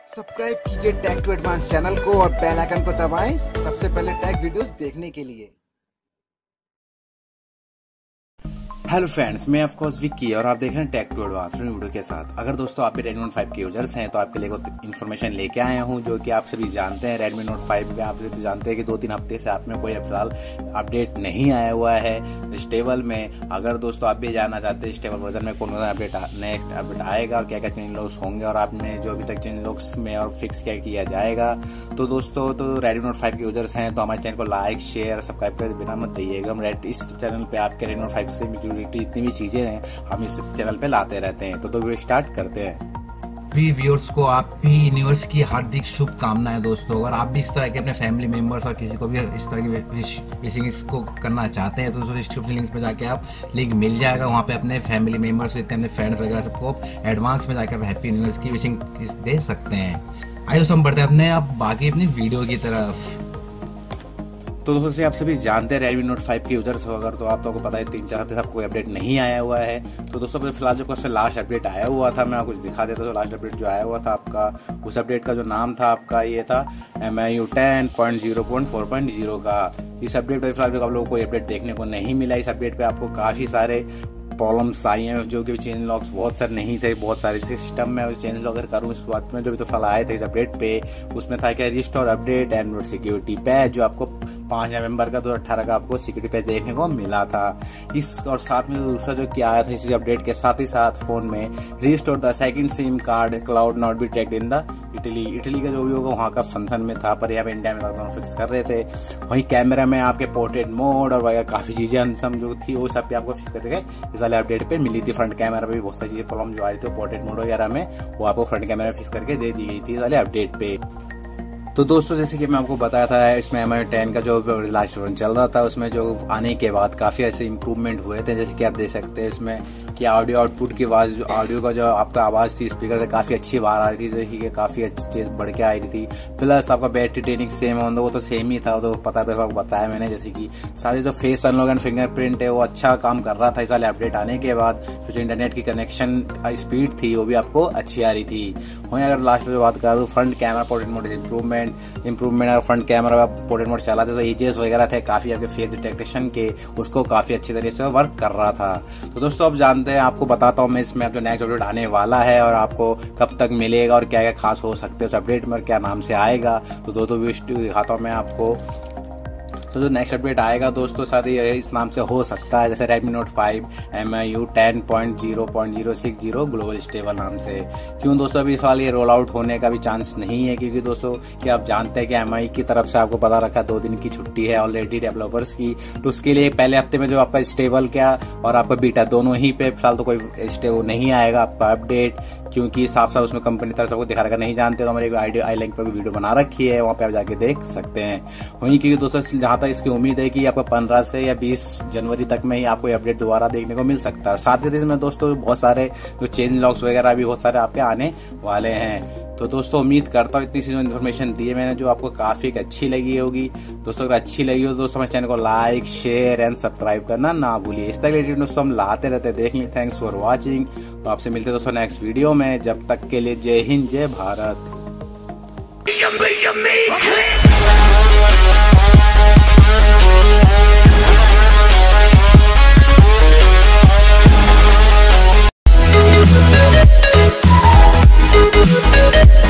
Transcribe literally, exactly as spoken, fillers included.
Subscribe कीजिए take to advance channel को और बेल आइकन को दबाएं सबसे पहले टेक वीडियोस देखने के लिए। हेलो फ्रेंड्स, मैं ऑफ कोर्स विक्की और आप देख रहे हैं टेक टू एडवांस वीडियो के साथ। अगर दोस्तों आप भी रेडमी नोट फाइव के यूजर्स हैं तो आपके लिए इन्फॉर्मेशन लेके आया हूं जो कि आप सभी जानते हैं। रेडमी नोट फाइव में आप सभी जानते हैं कि दो तीन हफ्ते से आप में कोई फिलहाल अपडेट नहीं आया हुआ है स्टेबल में। अगर दोस्तों आप भी जानना चाहते हैं स्टेबल वर्जन में कौन सा अपडेट नेक्स्ट अपडेट आएगा और क्या क्या चेंज लॉग्स होंगे और आपने जो अभी तक चेंज लॉग्स में और फिक्स क्या किया जाएगा, तो दोस्तों तो रेडमी नोट फाइव के यूजर्स हैं तो हमारे चैनल को लाइक शेयर सब्सक्राइब कर बिना मत जाइएगा। हम इस चैनल पे आपके रेडमी नोट फाइव से जितनी भी चीजें हम इस चैनल पे लाते रहते हैं। तो तो वीडियो स्टार्ट करते हैं। सभी व्यूअर्स को आप भी यूनिवर्स की हार्दिक शुभकामनाएं दोस्तों। अगर आप भी इस तरह के अपने फैमिली मेंबर्स और किसी को भी इस तरह की विशिंग्स को करना चाहते हैं तो दोस्तों डिस्क्रिप्शन लिंक्स पे जाके आप लिंक मिल जाएगा। वहाँ पे अपने फैमिली मेंबर्स अपने फ्रेंड्स वगैरह सबको एडवांस में जाकर हैप्पी यूनिवर्स की विशिंग दे सकते हैं। आइए दोस्तों हम बढ़ते हैं अपने अब बाकी अपनी वीडियो की तरफ। तो दोस्तों से आप सभी जानते हैं रेडमी नोट फाइव के यूजर्स हो अगर तो आप तो आपको पता है तीन चार हफ्ते से आपको अपडेट नहीं आया हुआ है। तो दोस्तों फिलहाल जो सबसे लास्ट अपडेट आया हुआ था मैं आपको दिखा देता हूँ। लास्ट अपडेट जो आया हुआ था आपका, उस अपडेट का जो नाम था आपका ये था M I U ten point zero point four point zero का। इस अपडेट पर फिलहाल आप लोगों को कोई अपडेट देखने को नहीं मिला। इस अपडेट पे आपको काफी सारे प्रॉब्लम्स आई हैं जो कि चेंज लॉग्स बहुत सारे नहीं थे। बहुत सारे सिस्टम में चेंज लॉग अगर करूँ इस बात में जो भी तो फिलहाल आए थे इस अपडेट पे, उसमें था क्या restore update Android security patch जो आपको पांच नवंबर का दो हजार अठारह का आपको सिक्योरिटी पैच देखने को मिला था। इस और साथ में दूसरा जो क्या आया था इस अपडेट के साथ ही साथ फोन में restore the second SIM card cloud not be tracked in the Italy. Italy का जो भी होगा वहाँ का फंक्शन में था पर यहाँ पे इंडिया में लॉकडाउन फिक्स कर रहे थे। वहीं कैमरा में आपके पोर्ट्रेट मोड और वगैरह काफी चीजें हम जो थी वो सब पे आपको फिक्स करके इस वाले अपडेट पे मिली थी। फ्रंट कैमरा पे भी बहुत सारी चीजें प्रॉब्लम जो आई थी पोर्ट्रेट मोड वगैरह में वो आपको फ्रंट कैमरा में फिक्स करके दे दी गई थी इस वाले अपडेट पे। तो दोस्तों जैसे कि मैं आपको बताया था इसमें एम आई टेन का जो लास्ट वर्जन चल रहा था उसमें जो आने के बाद काफी ऐसे इम्प्रूवमेंट हुए थे। जैसे कि आप देख सकते हैं इसमें कि ऑडियो आउटपुट की आवाज जो ऑडियो का जो आपका आवाज थी स्पीकर से काफी अच्छी बाहर आ रही थी, जैसे कि काफी अच्छी चीज बढ़ के आ रही थी। प्लस आपका बैटरी ट्रेनिंग सेम है वो तो सेम ही था, तो पता था आपको बताया मैंने। जैसे कि सारे जो फेस अनलॉक एंड फिंगरप्रिंट है वो अच्छा काम कर रहा था इस वाले अपडेट आने के बाद। फिर जो इंटरनेट की कनेक्शन स्पीड थी वो भी आपको अच्छी आ रही थी। वहीं अगर लास्ट में बात करूँ front camera portrait mode improvement improvement अगर फ्रंट कैमरा पोर्ट्रेट मोड चलाते तो एजेस वगैरह थे काफी आपके फेस डिटेक्शन के उसको काफी अच्छी तरीके से वर्क कर रहा था। तो दोस्तों अब जानते हैं आपको बताता हूँ मैं इसमें अब जो नेक्स्ट अपडेट आने वाला है और आपको कब तक मिलेगा और क्या क्या खास हो सकते हैं उस अपडेट में और क्या नाम से आएगा। तो दो दो वीडियो दिखाता हूँ मैं आपको। तो जो नेक्स्ट अपडेट आएगा दोस्तों साथ ही इस नाम से हो सकता है जैसे Redmi Note five M I U ten point zero point zero six zero global stable नाम से। क्यों दोस्तों अभी फिलहाल ये रोल आउट होने का भी चांस नहीं है क्योंकि दोस्तों कि आप जानते हैं कि एम आई की तरफ से आपको पता रखा दो दिन की छुट्टी है ऑलरेडी डेवलपर्स की। तो उसके लिए पहले हफ्ते में जो आपका स्टेबल क्या और आपका बीटा दोनों ही पे फिलहाल तो कोई स्टेबल नहीं आएगा आपका अपडेट, क्योंकि साफ साफ उसमें कंपनी तरफ से आपको दिखा रखा नहीं जानते तो हमारी आईडी आई लिंक पर वीडियो बना रखी है वहाँ पे आप जाके देख सकते हैं। वहीं क्योंकि दोस्तों जहां तक इसकी उम्मीद है कि आपको पंद्रह से या बीस जनवरी तक में ही आपको अपडेट दोबारा देखने को मिल सकता है। साथ ही इसमें दोस्तों बहुत सारे जो चेंज लॉग्स वगैरह भी बहुत सारे आपके आने वाले हैं। तो दोस्तों उम्मीद करता हूँ इतनी सी इन्फॉर्मेशन दी है मैंने जो आपको काफी अच्छी लगी होगी। दोस्तों अगर अच्छी लगी हो दोस्तों हमारे चैनल को लाइक शेयर एंड सब्सक्राइब करना ना भूलिए। इस तरह के दोस्तों हम लाते रहते देख लीजिए। Thanks for watching. तो आपसे मिलते दोस्तों नेक्स्ट वीडियो में। जब तक के लिए जय हिंद जय Bharat. We'll be right back.